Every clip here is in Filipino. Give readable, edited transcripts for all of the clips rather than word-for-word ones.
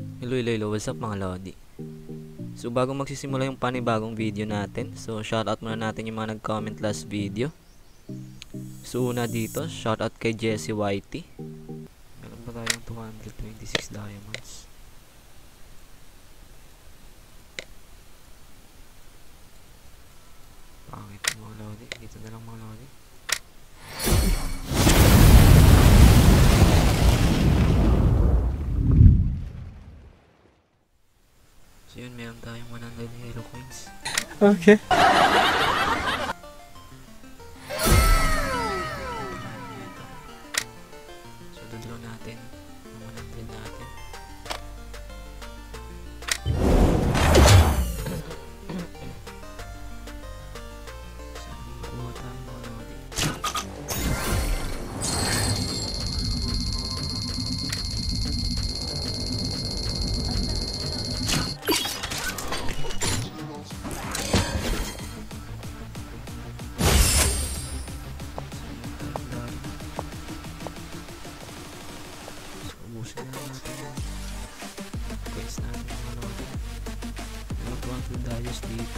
Hello, hello, hello. What's up mga lodi? So bago magsisimula yung panibagong video natin, so shoutout muna natin yung mga nag-comment last video. So una dito, shoutout kay Jesse Whitey. Meron ba tayong 226 diamonds? Pangit mga lodi. Dito na lang mga lodi. So yun, meron tayong 100 hero coins. Okay. So dodraw natin yung 100 natin. Sana makuha tayo mga lodi. Ubusin na natin yung coins natin mga lodi. Mga 200 dias dito.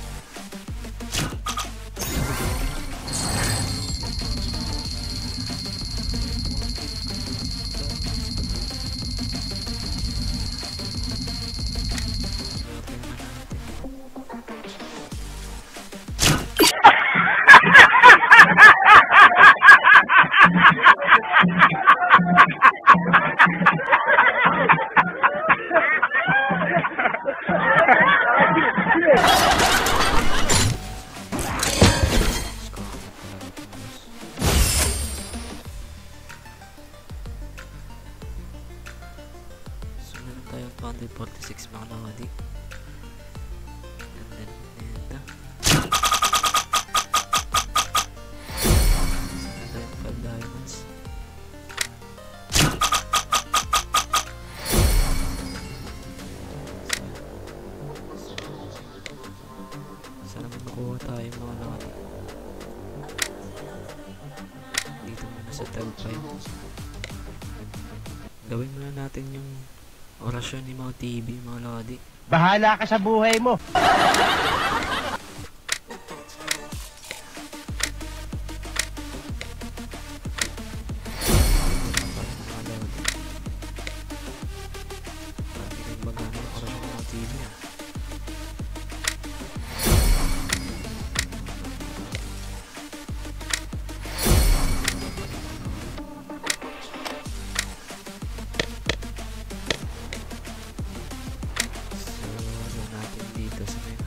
Swerte naman natin. So meron tayong 246 mga lodi. Ganda naman nito. So meron tayong 5 diamonds. Sana may makuha tayo mga lodi. Dito muna sa tag 5. Gawin muna natin yung orasyon ni Mau TV mga lodi. Bahala ka sa buhay mo. Mga lodi. Parang pinagbagaan yung orasyon ni Mau TV ah. So, ano natin dito sa may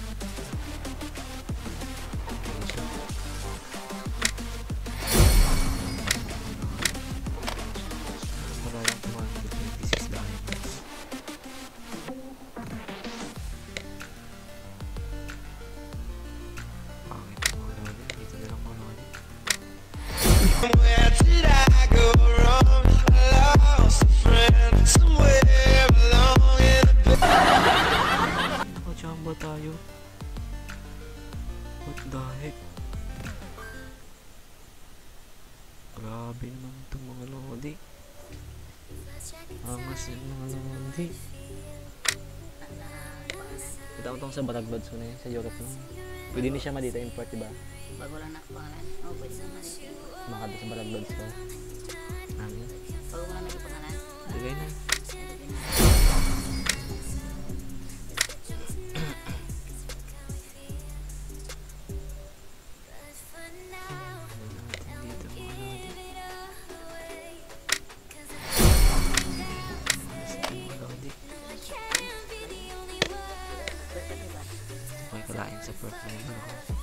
maraming 226 diamonds. Pangit mga lodi. Dito na lang mga lodi. Where did I go wrong? I lost a friend somewhere along in the Nakachamba tayo. What the heck? Grabe naman itong mga lodi. Angas yung mga lodi. Kita mo itong sa Balagbads ko na yun, sa Europe nun. Pwede na siya dito import, diba? Bago lang nakapangalan. Oo, pwede naman. Makado sa Balagbads ko. Amin. Bago mo lang nagpangalan. Lagay na. Dito mga lodi. Mga lodi. Okay, kalain sa perk na yun.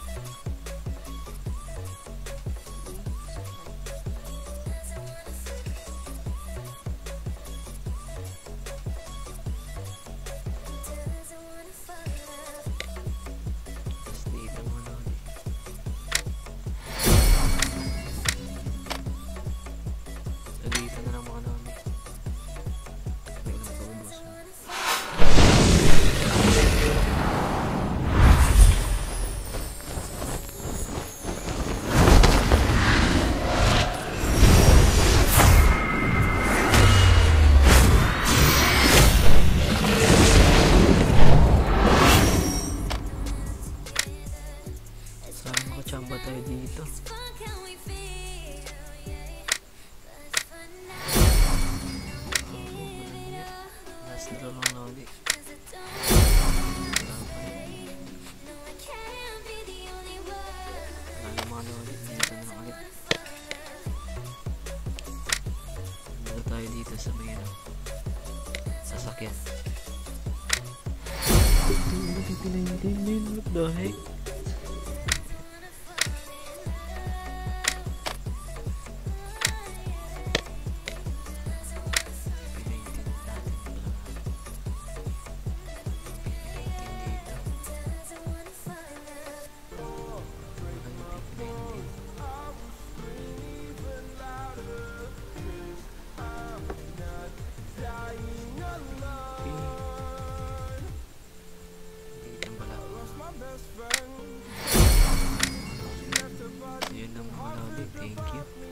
Tapos dito mga lodi. So dito na lang mga lodi. Hindi ko na paubos. Ito mga lodi. Wala mga lodi. Dito na ulit. Dito tayo dito sa may sasakyan. What the heck? Yun lang mga lodi. Thank you.